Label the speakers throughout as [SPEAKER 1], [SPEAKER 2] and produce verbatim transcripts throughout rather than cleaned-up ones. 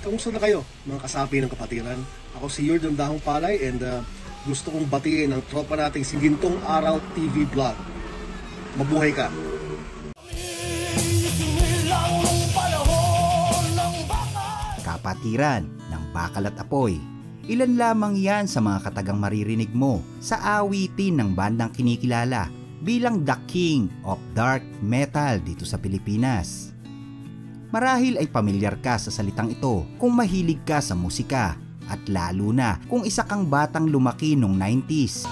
[SPEAKER 1] Kamusta na kayo, mga kasapi ng kapatiran? Ako si Yord ng Dahong Palay and uh, gusto kong batiin ang tropa nating si Gintong Araw T V Vlog. Mabuhay ka!
[SPEAKER 2] Kapatiran ng Bakal at Apoy. Ilan lamang yan sa mga katagang maririnig mo sa awitin ng bandang kinikilala bilang The King of Dark Metal dito sa Pilipinas. Marahil ay pamilyar ka sa salitang ito kung mahilig ka sa musika at lalo na kung isa kang batang lumaki noong nineties.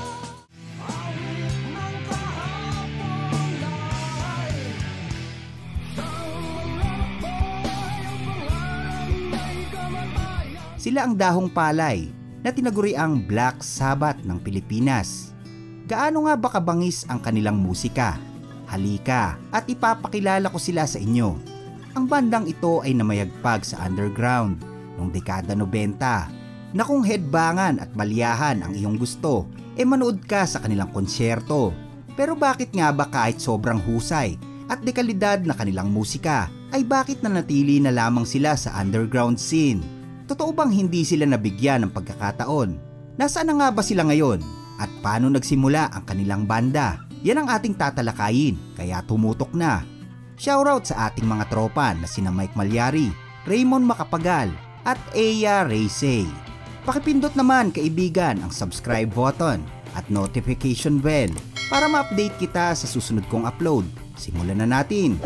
[SPEAKER 2] Sila ang Dahong Palay na tinaguriang Black Sabbath ng Pilipinas. Gaano nga ba kabangis ang kanilang musika? Halika at ipapakilala ko sila sa inyo. Ang bandang ito ay namayagpag sa underground noong dekada nobenta na kung headbangan at balyahan ang iyong gusto, e eh manood ka sa kanilang konsyerto. Pero bakit nga ba kahit sobrang husay at dekalidad na kanilang musika, ay bakit nanatili na lamang sila sa underground scene? Totoo bang hindi sila nabigyan ng pagkakataon? Nasaan na nga ba sila ngayon? At paano nagsimula ang kanilang banda? Yan ang ating tatalakayin, kaya tumutok na. Shoutout sa ating mga tropa na sina Mike Malyari, Raymond Macapagal at Eya Raysay. Pakipindot naman kaibigan ang subscribe button at notification bell para ma-update kita sa susunod kong upload. Simulan na natin!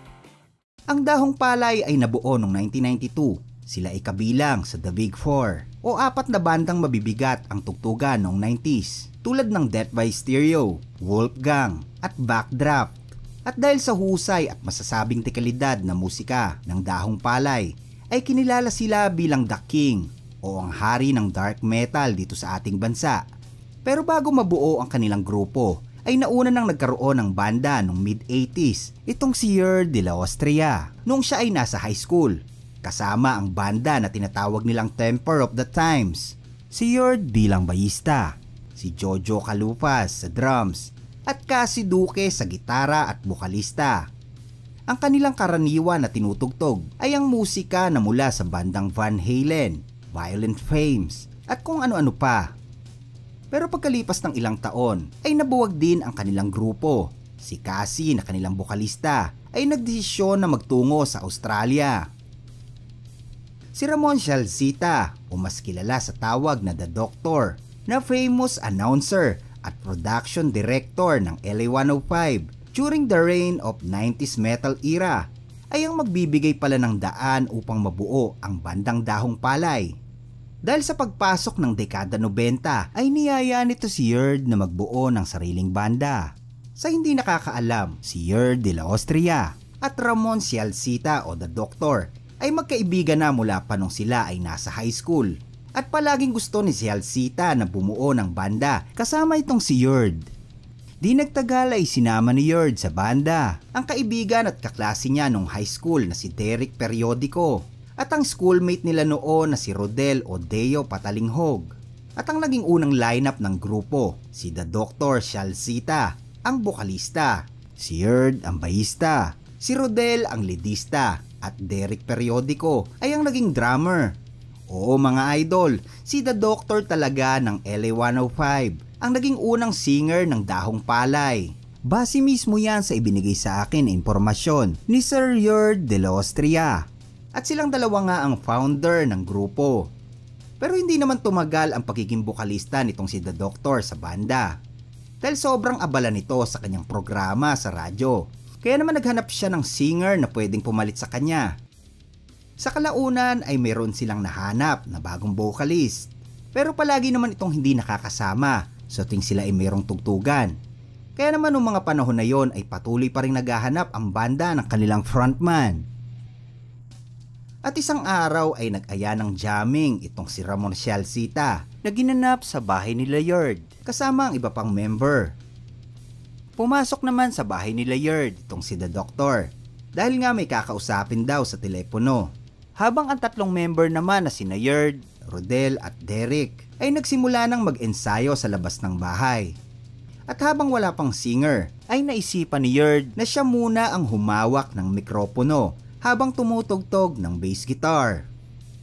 [SPEAKER 2] Ang Dahong Palay ay nabuo noong nineteen ninety-two. Sila ay kabilang sa The Big Four o apat na bandang mabibigat ang tugtugan noong nineties tulad ng Death by Stereo, Wolfgang at Backdraft. At dahil sa husay at masasabing dekalidad na musika ng Dahong Palay, ay kinilala sila bilang The King o ang hari ng dark metal dito sa ating bansa. Pero bago mabuo ang kanilang grupo, ay nauna nang nagkaroon ng banda noong mid eighties, itong si Yerd de la Austria, noong siya ay nasa high school. Kasama ang banda na tinatawag nilang Temper of the Times, si Yerd bilang bayista, si Jojo Calupas sa drums, at Cassie Duque sa gitara at bokalista. Ang kanilang karaniwan na tinutugtog ay ang musika na mula sa bandang Van Halen, Violent Femmes at kung ano-ano pa. Pero pagkalipas ng ilang taon ay nabuwag din ang kanilang grupo. Si Cassie na kanilang bokalista ay nagdesisyon na magtungo sa Australia. Si Ramon Shalcita o mas kilala sa tawag na The Doctor na famous announcer at production director ng L A one oh five during the reign of nineties metal era ay ang magbibigay pala ng daan upang mabuo ang bandang Dahong Palay. Dahil sa pagpasok ng dekada nobenta ay niyaya nito si Yerd na magbuo ng sariling banda. Sa hindi nakakaalam, si Yerd de la Austria at Ramon Shalcita o The Doctor ay magkaibigan na mula pa nung sila ay nasa high school. At palaging gusto ni Shalcita na bumuo ng banda kasama itong si Yerd. Di nagtagal ay sinama ni Yerd sa banda ang kaibigan at kaklase niya nung high school na si Derek Periodico at ang schoolmate nila noon na si Rodel o Deo Patalinghog. At ang naging unang lineup ng grupo, si The Doctor Shalcita, ang bokalista, si Yerd ang bayista, si Rodel ang leadista at Derek Periodico ay ang naging drummer. Oo mga idol, si The Doctor talaga ng L A one oh five, ang naging unang singer ng Dahong Palay. Base mismo yan sa ibinigay sa akin na impormasyon ni Sir Yerd de la Austria. At silang dalawa nga ang founder ng grupo. Pero hindi naman tumagal ang pagiging bokalista nitong si The Doctor sa banda. Dahil sobrang abala nito sa kanyang programa sa radyo. Kaya naman naghanap siya ng singer na pwedeng pumalit sa kanya. Sa kalaunan ay mayroon silang nahanap na bagong vocalist. Pero palagi naman itong hindi nakakasama sa so ting sila ay mayroong tugtugan. Kaya naman noong mga panahon na yon ay patuloy pa rin naghahanap ang banda ng kanilang frontman. At isang araw ay nag-aya ng jamming itong si Ramon Shalcita na ginanap sa bahay nila Yerd kasama ang iba pang member. Pumasok naman sa bahay nila Yerd itong si The Doctor dahil nga may kakausapin daw sa telepono. Habang ang tatlong member naman na sina Yerd, Rodel at Derek ay nagsimula ng mag-ensayo sa labas ng bahay. At habang wala pang singer, ay naisipan ni Yerd na siya muna ang humawak ng mikropono habang tumutugtog ng bass guitar.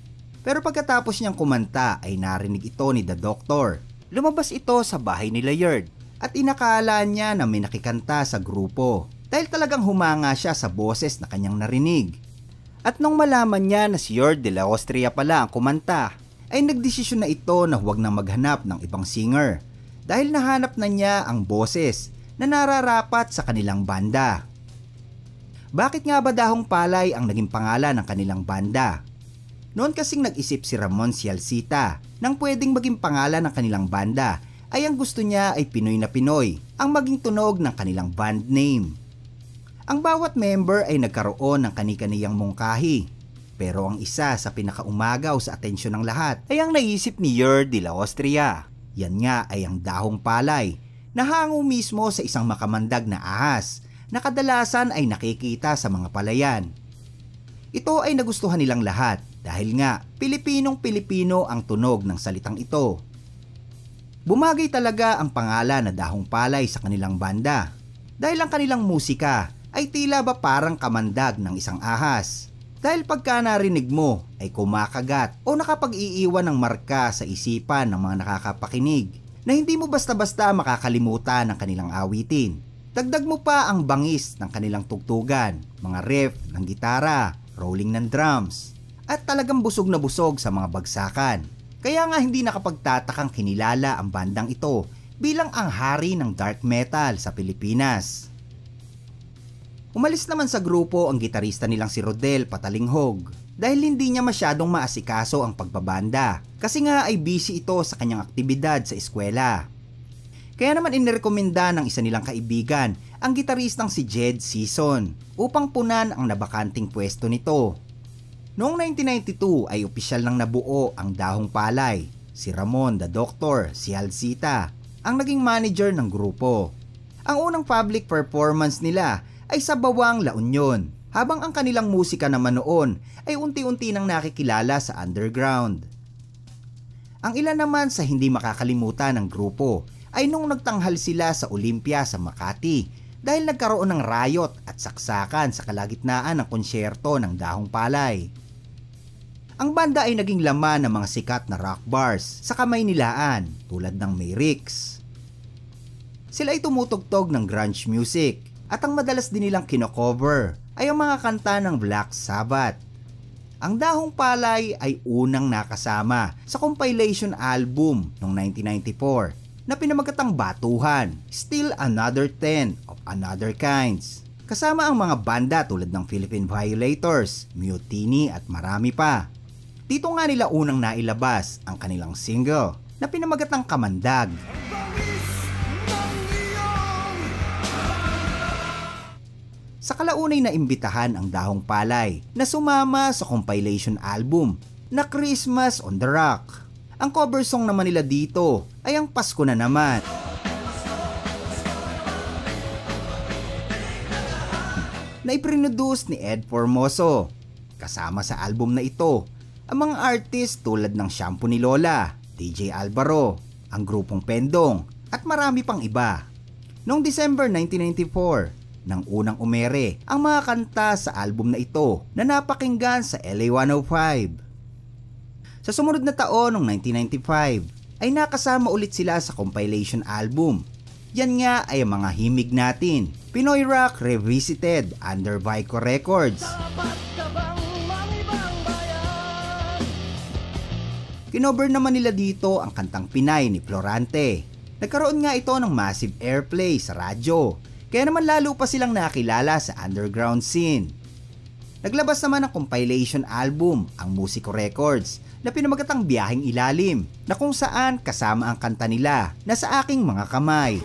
[SPEAKER 2] Pero pagkatapos niyang kumanta ay narinig ito ni The Doctor. Lumabas ito sa bahay nila Yard at inakala niya na may nakikanta sa grupo dahil talagang humanga siya sa boses na kanyang narinig. At nung malaman niya na si Yard de la Austria pala ang kumanta, ay nagdesisyon na ito na huwag na maghanap ng ibang singer dahil nahanap na niya ang boses na nararapat sa kanilang banda. Bakit nga ba Dahong Palay ang naging pangalan ng kanilang banda? Noon kasing nag-isip si Ramon Sialcita nang pwedeng maging pangalan ng kanilang banda ay ang gusto niya ay Pinoy na Pinoy ang maging tunog ng kanilang band name. Ang bawat member ay nagkaroon ng kani-kaniyang mungkahi, pero ang isa sa pinakaumagaw sa atensyon ng lahat ay ang naisip ni Yard de la Austria. Yan nga ay ang Dahong Palay na hango mismo sa isang makamandag na ahas na kadalasan ay nakikita sa mga palayan. Ito ay nagustuhan nilang lahat dahil nga Pilipinong-Pilipino ang tunog ng salitang ito. Bumagay talaga ang pangalan na Dahong Palay sa kanilang banda dahil ang kanilang musika ay tila ba parang kamandag ng isang ahas. Dahil pagka narinig mo ay kumakagat o nakapag-iiwan ng marka sa isipan ng mga nakakapakinig na hindi mo basta-basta makakalimutan ng kanilang awitin. Dagdag mo pa ang bangis ng kanilang tugtugan, mga riff ng gitara, rolling ng drums, at talagang busog na busog sa mga bagsakan. Kaya nga hindi nakapagtatakang kinilala ang bandang ito bilang ang hari ng dark metal sa Pilipinas. Umalis naman sa grupo ang gitarista nilang si Rodel Patalinghog dahil hindi niya masyadong maasikaso ang pagbabanda kasi nga ay busy ito sa kanyang aktibidad sa eskwela. Kaya naman inirekomenda ng isa nilang kaibigan ang gitaristang si Jed Season upang punan ang nabakanting pwesto nito. Noong nineteen ninety-two ay opisyal nang nabuo ang Dahong Palay. Si Ramon the Doctor Sialcita ang naging manager ng grupo. Ang unang public performance nila ay sa Bawang La Union, habang ang kanilang musika naman noon ay unti-unti nang nakikilala sa underground. Ang ilan naman sa hindi makakalimutan ng grupo ay nung nagtanghal sila sa Olympia sa Makati dahil nagkaroon ng riot at saksakan sa kalagitnaan ng konsyerto ng Dahong Palay. Ang banda ay naging laman ng mga sikat na rock bars sa Kamaynilaan tulad ng Mayrix. Sila ay tumutugtog ng grunge music at ang madalas din nilang kino-cover ay ang mga kanta ng Black Sabbath. Ang Dahong Palay ay unang nakasama sa compilation album noong nineteen ninety-four na pinamagatang Batuhan, Still Another ten of Another Kinds. Kasama ang mga banda tulad ng Philippine Violators, Mutiny at marami pa. Dito nga nila unang nailabas ang kanilang single na pinamagatang Kamandag. Sa kalaunay na imbitahan ang Dahong Palay na sumama sa compilation album na Christmas on the Rock. Ang cover song naman nila dito ay ang Pasko na Naman. Na iprinuduce ni Ed Formoso. Kasama sa album na ito ang mga artist tulad ng Shampoo ni Lola, D J Alvaro, ang grupong Pendong at marami pang iba. Noong December nineteen ninety-four, nang unang umere ang mga kanta sa album na ito na napakinggan sa L A one oh five. Sa sumunod na taon noong nineteen ninety-five ay nakasama ulit sila sa compilation album. Yan nga ay ang mga himig natin, Pinoy Rock Revisited under Vico Records. Kinover naman nila dito ang kantang Pinay ni Florante. Nagkaroon nga ito ng massive airplay sa radyo, kaya naman lalo pa silang nakilala sa underground scene. Naglabas naman ng compilation album ang Musico Records na pinamagatang Biyaheng Ilalim na kung saan kasama ang kanta nila na Sa Aking Mga Kamay.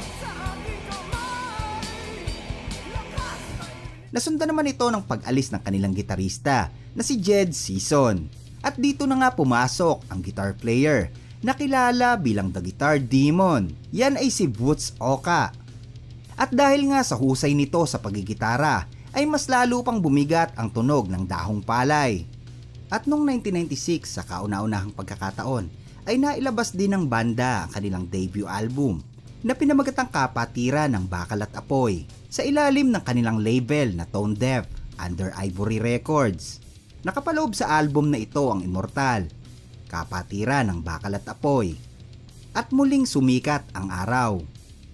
[SPEAKER 2] Nasundan naman ito ng pag-alis ng kanilang gitarista na si Jed Season. At dito na nga pumasok ang guitar player na kilala bilang The Guitar Demon. Yan ay si Boots Oka. At dahil nga sa husay nito sa pagigitara ay mas lalo pang bumigat ang tunog ng Dahong Palay. At noong nineteen ninety-six sa kauna-unahang pagkakataon ay nailabas din ng banda ang kanilang debut album na pinamagatang Kapatiran ng Bakal at Apoy sa ilalim ng kanilang label na Tone Deaf under Ivory Records. Nakapaloob sa album na ito ang Immortal, Kapatiran ng Bakal at Apoy, at Muling Sumikat ang Araw.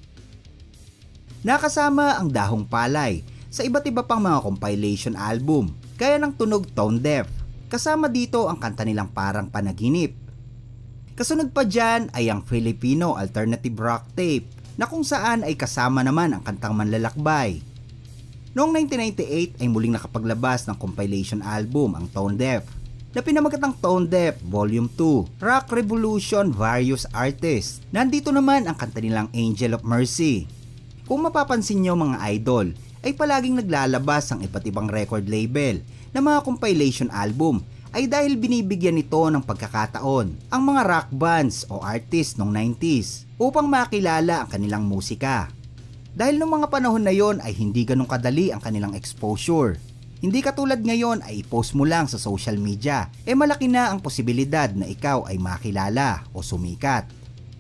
[SPEAKER 2] Nakasama ang Dahong Palay sa iba't iba pang mga compilation album gaya ng Tunog Tone Deaf. Kasama dito ang kanta nilang Parang Panaginip. Kasunod pa dyan ay ang Filipino Alternative Rock Tape na kung saan ay kasama naman ang kantang Manlalakbay. Noong nineteen ninety-eight ay muling nakapaglabas ng compilation album ang Tone Deaf na pinamagatang Tone Deaf Volume two, Rock Revolution Various Artists. Nandito naman ang kanta nilang Angel of Mercy. Kung mapapansin nyo mga idol, ay palaging naglalabas ang iba't ibang record label na mga compilation album ay dahil binibigyan nito ng pagkakataon ang mga rock bands o artists noong nineties upang makilala ang kanilang musika. Dahil noong mga panahon na yon ay hindi ganun kadali ang kanilang exposure. Hindi katulad ngayon ay i-post mo lang sa social media, eh malaki na ang posibilidad na ikaw ay makilala o sumikat.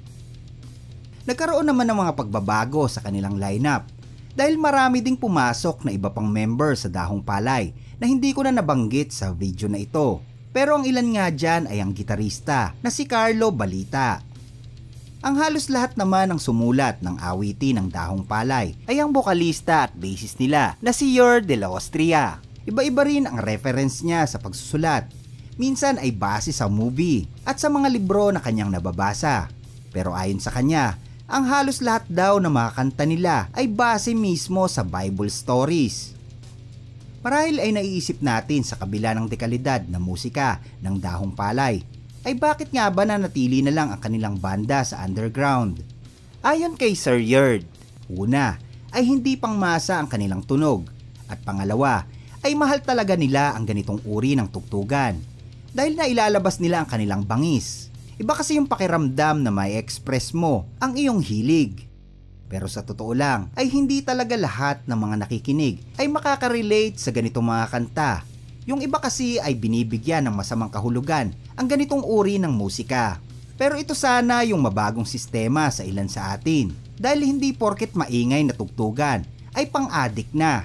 [SPEAKER 2] Nagkaroon naman ng mga pagbabago sa kanilang lineup dahil marami ding pumasok na iba pang member sa Dahong Palay na hindi ko na nabanggit sa video na ito. Pero ang ilan nga dyan ay ang gitarista na si Carlo Balita. Ang halos lahat naman ng sumulat ng awitin ng Dahong Palay ay ang bokalista at bassist nila na si Yor de la Ostria. Iba-iba rin ang reference niya sa pagsusulat. Minsan ay base sa movie at sa mga libro na kanyang nababasa. Pero ayon sa kanya, ang halos lahat daw na mga kanta nila ay base mismo sa Bible stories. Marahil ay naiisip natin sa kabila ng dekalidad na musika ng Dahong Palay, ay bakit nga ba nanatili na lang ang kanilang banda sa underground? Ayon kay Sir Yerd, una ay hindi pangmasa ang kanilang tunog, at pangalawa ay mahal talaga nila ang ganitong uri ng tugtugan dahil nailalabas nila ang kanilang bangis. Iba kasi yung pakiramdam na may express mo ang iyong hilig. Pero sa totoo lang ay hindi talaga lahat ng mga nakikinig ay makaka-relate sa ganitong mga kanta. Yung iba kasi ay binibigyan ng masamang kahulugan ang ganitong uri ng musika. Pero ito sana yung mabagong sistema sa ilan sa atin dahil hindi porket maingay na tugtugan ay pang-addict na.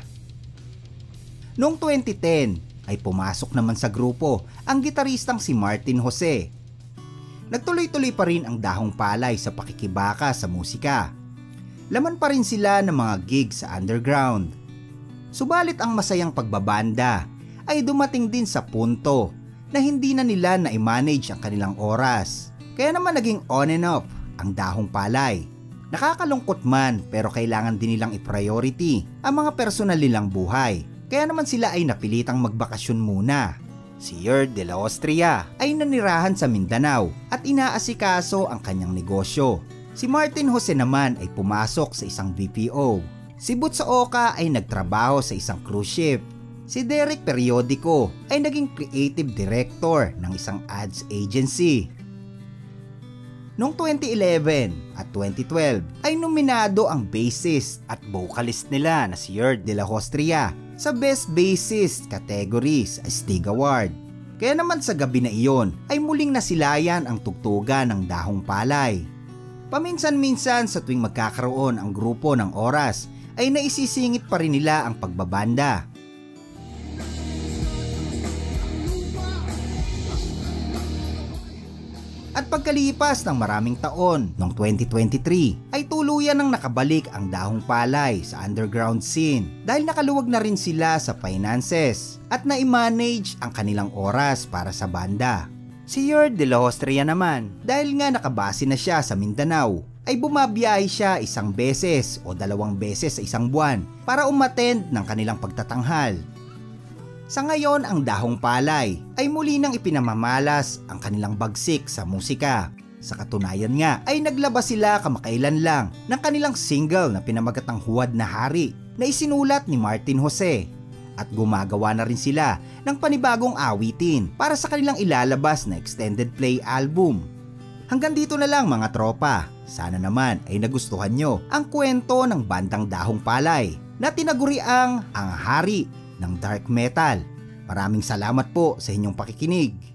[SPEAKER 2] Noong twenty ten ay pumasok naman sa grupo ang gitaristang si Martin Jose. Nagtuloy-tuloy pa rin ang Dahong Palay sa pakikibaka sa musika. Laman pa rin sila ng mga gigs sa underground. Subalit ang masayang pagbabanda ay dumating din sa punto na hindi na nila na-manage ang kanilang oras. Kaya naman naging on and off ang Dahong Palay. Nakakalungkot man pero kailangan din nilang i-priority ang mga personal nilang buhay. Kaya naman sila ay napilitang magbakasyon muna. Si Yor de la Ostria ay nanirahan sa Mindanao at inaasikaso ang kanyang negosyo. Si Martin Jose naman ay pumasok sa isang B P O. Si Butsaoka ay nagtrabaho sa isang cruise ship. Si Derek Periodico ay naging creative director ng isang ads agency. Noong twenty eleven at twenty twelve ay nominado ang bassist at vocalist nila na si Yor de la Ostria sa Best Bassist category sa Stig Award. Kaya naman sa gabi na iyon ay muling nasilayan ang tugtugan ng Dahong Palay. Paminsan-minsan sa tuwing magkakaroon ang grupo ng oras ay naisisingit pa rin nila ang pagbabanda. At pagkalipas ng maraming taon, noong twenty twenty-three, ay tuluyan nang nakabalik ang Dahong Palay sa underground scene dahil nakaluwag na rin sila sa finances at na-manage ang kanilang oras para sa banda. Si Yor de la Ostria naman, dahil nga nakabase na siya sa Mindanao, ay bumabiyahe siya isang beses o dalawang beses sa isang buwan para umattend ng kanilang pagtatanghal. Sa ngayon, ang Dahong Palay ay muli nang ipinamamalas ang kanilang bagsik sa musika. Sa katunayan nga ay naglabas sila kamakailan lang ng kanilang single na pinamagatang Huwad na Hari na isinulat ni Martin Jose. At gumagawa na rin sila ng panibagong awitin para sa kanilang ilalabas na extended play album. Hanggang dito na lang mga tropa. Sana naman ay nagustuhan nyo ang kwento ng bandang Dahong Palay na tinaguriang ang hari ng dark metal. Maraming salamat po sa inyong pakikinig.